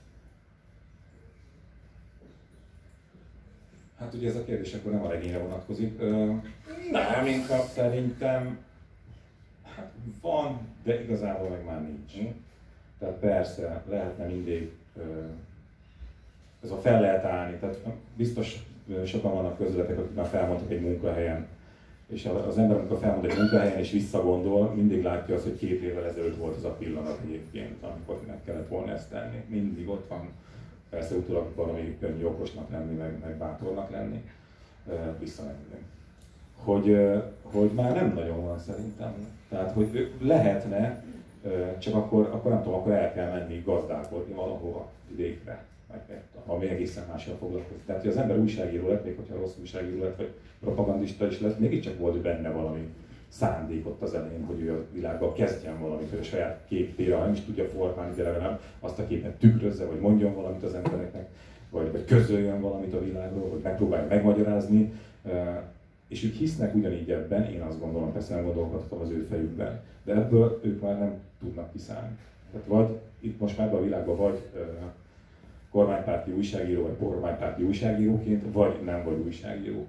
Hát ugye ez a kérdés akkor nem a regényre vonatkozik. Nem, inkább. Szerintem, Hát van, de igazából meg már nincs. Tehát persze, lehetne mindig, ez a fel lehet állni, tehát biztos sokan vannak közületek, akik már felmondtak egy munkahelyen, és az ember, amikor felmond egy munkahelyen és visszagondol, mindig látja azt, hogy 2 évvel ezelőtt volt az a pillanat egyébként, amikor meg kellett volna ezt tenni. Mindig ott van, persze utólag valami könnyű okosnak lenni, meg bátornak lenni, visszamenni. Hogy már nem nagyon van szerintem. Tehát, hogy lehetne, csak akkor nem tudom, akkor el kell menni gazdálkodni valahova vidékre, ami egészen mással foglalkozik. Tehát, hogy az ember újságíró lett, még hogyha rossz újságíró lett, vagy propagandista is lett, mégiscsak volt benne valami szándék ott az elején, hogy ő a világban kezdjen valamit, hogy a saját képére, nem is tudja formálni, de legalább azt a képet tükrözze, vagy mondjon valamit az embereknek, vagy közöljön valamit a világról, vagy megpróbálja megmagyarázni. És ők hisznek ugyanígy ebben, én azt gondolom, persze nem gondolkodhatom az ő fejükben, de ebből ők már nem tudnak kiszállni. Tehát vagy itt most már ebben a világban vagy kormánypárti újságíró, vagy kormánypárti újságíróként, vagy nem vagy újságíró.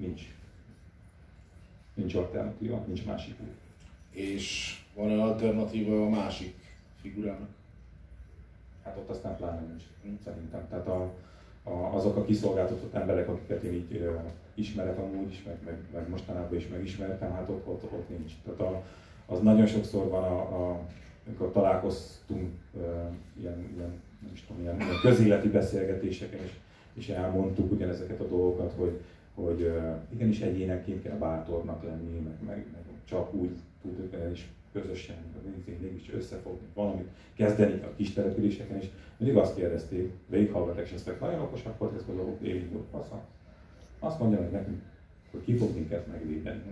Nincs alternatíva, nincs másik út. És van-e alternatíva a másik figurának? Hát ott aztán pláne nincs, szerintem. Tehát azok a kiszolgáltatott emberek, akiket én így ismerek amúgy is, meg mostanában is megismertem, hát ott nincs. Tehát az nagyon sokszor van, amikor találkoztunk ilyen ilyen közéleti beszélgetéseken, és elmondtuk ugyanezeket a dolgokat, hogy igenis egyénenként kell bátornak lenni, meg csak úgy tud és közösen mégis összefogni, valamit kezdeni a kis településeken is. Mindig azt kérdezték, végighallgatták, és eztek nagyon okosak volt, ezt gondolom, érinti ott fasza. Azt mondja meg nekünk, hogy ki fog minket megvédeni.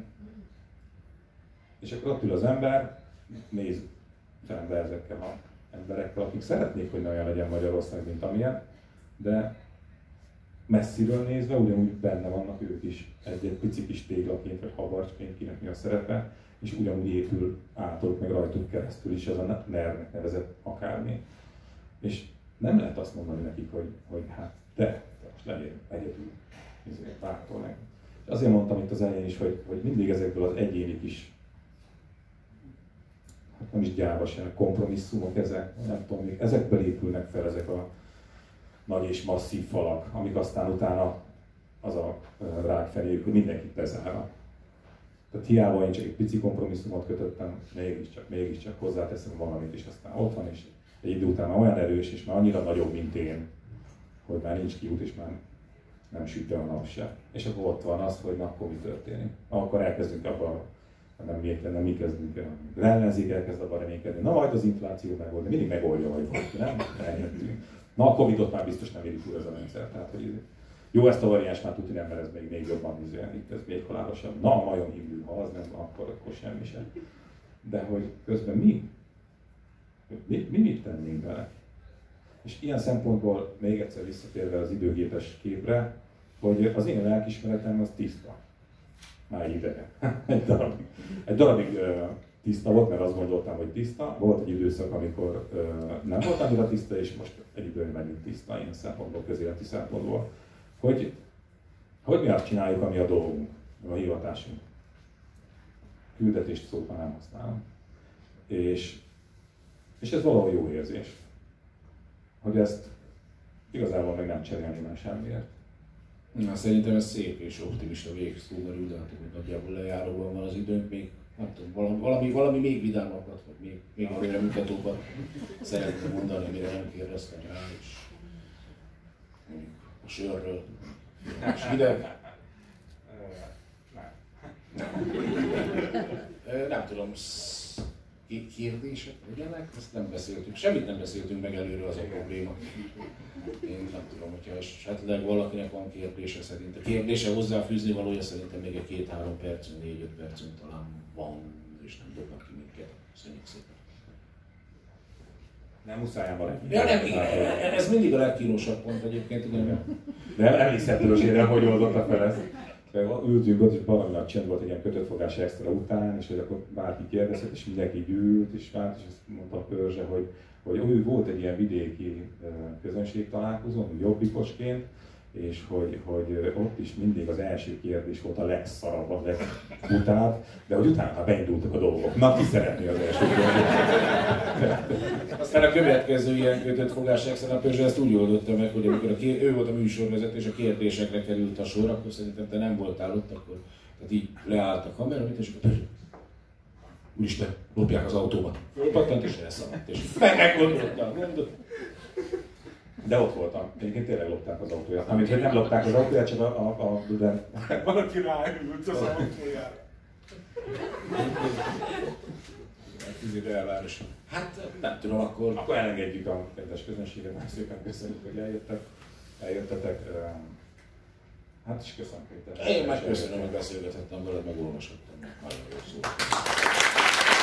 És akkor ott ül az ember, néz szembe ezekkel az emberekkel, akik szeretnék, hogy ne olyan legyen Magyarország, mint amilyen, de messziről nézve ugyanúgy benne vannak ők is egy pici kis téglaként, vagy habarcsként, kinek mi a szerepe, és ugyanúgy épül általuk, meg rajtuk keresztül is ez a NER-nek nevezett akármi. És nem lehet azt mondani nekik, hogy hát te most legyél egyedül, bátor meg. És azért mondtam itt az elején is, hogy mindig ezekből az egyéni kis, hát nem is gyávaság, kompromisszumok ezek, nem tudom, még ezekből épülnek fel ezek a nagy és masszív falak, amik aztán utána az a rákfenéjük, hogy mindenkit bezárnak. Tehát hiába én csak egy pici kompromisszumot kötöttem, mégiscsak hozzáteszem valamit, és aztán ott van, és egy idő után már olyan erős, és már annyira nagyobb, mint én, hogy már nincs kiút, és már nem süt a nap se. És akkor ott van az, hogy na, akkor mi történik. Akkor elkezdünk abban, nem mi kezdünk el, az ellenzék elkezd abban reménykedni, na majd az infláció megold, de mindig megoldja, vagy valaki, nem? Eljöttünk. Na a Covid-ot már biztos nem éri túl ez a rendszer. Tehát, hogy jó, ezt a variáns már tudni nem, mert ez még jobban itt ez még halálosabb. Na, a majom hívő, ha az nem, akkor semmi sem. De hogy közben mi mit tennénk bele? És ilyen szempontból még egyszer visszatérve az időgépes képre, hogy az én lelkismeretem az tiszta. Már egy ideje. Egy darabig tiszta volt, mert azt gondoltam, hogy tiszta. Volt egy időszak, amikor nem volt annyira tiszta, és most egy időn megint tiszta, ilyen szempontból, közéleti szempontból. Hogy mi azt csináljuk, ami a dolgunk, a hivatásunk. Küldetést szót már nem használom. És ez valahol jó érzés. Hogy ezt igazából meg nem cserélni már semmiért. Na, szerintem ez szép és optimista végszó, mert úgy látom, hogy nagyjából lejáróban van az időnk, még nem tudom, valami még vidámabbat, vagy még előremutatóbbat szeretném mondani, amire nem kérdeztem rá, és mondjuk a sörről. És ide? Nem tudom, kérdések legyenek, ezt nem beszéltünk, semmit nem beszéltünk meg előre, az a probléma. Én nem tudom, hogyha esetleg valakinek van kérdése, szerintem kérdése hozzáfűzni valója, szerintem még egy 2-3 percünk, 4-5 percünk talán van, és nem dobnak ki minket. Köszönjük szépen. Nem muszáj ám Ja, nem, ez mindig a legkínosabb pont egyébként, igen. De emlékszem Törösére, hogy oldotta fel ezt. Ültünk ott, és valami nagy csend volt egy ilyen kötött fogás extra után, és hogy akkor bárki kérdezett, és mindenki gyűlt, és várt, és azt mondta a Pörzse, hogy ő volt egy ilyen vidéki közönségtalálkozón, jobbikosként, és hogy ott is mindig az első kérdés volt a legszarabb, a legbutább, de hogy utána beindultak a dolgok. Na, ki szeretné az első kérdést? Aztán a következő ilyen kötött fogás Exxon Peugeot ezt úgy oldotta meg, hogy amikor ő volt a műsorvezető és a kérdésekre került a sor, akkor szerintem te nem voltál ott, akkor tehát így leállt a kamera, és akkor úristen, lopják az autómat. Fölpattant és elszaladt, és meggondoltam, mondott. De ott voltam. Egyébként tényleg lopták az autóját. Amit hogy nem lopták az autóját, csak a Valaki ráült az autójára. Hát nem tudom, akkor... Akkor elengedjük a kedves közönséget, nagyon szépen köszönjük, hogy eljöttetek. Hát is köszönöm, Péter. Én már köszönöm, hogy beszélgethettem veled, meg olvashattam. Nagyon jó szó.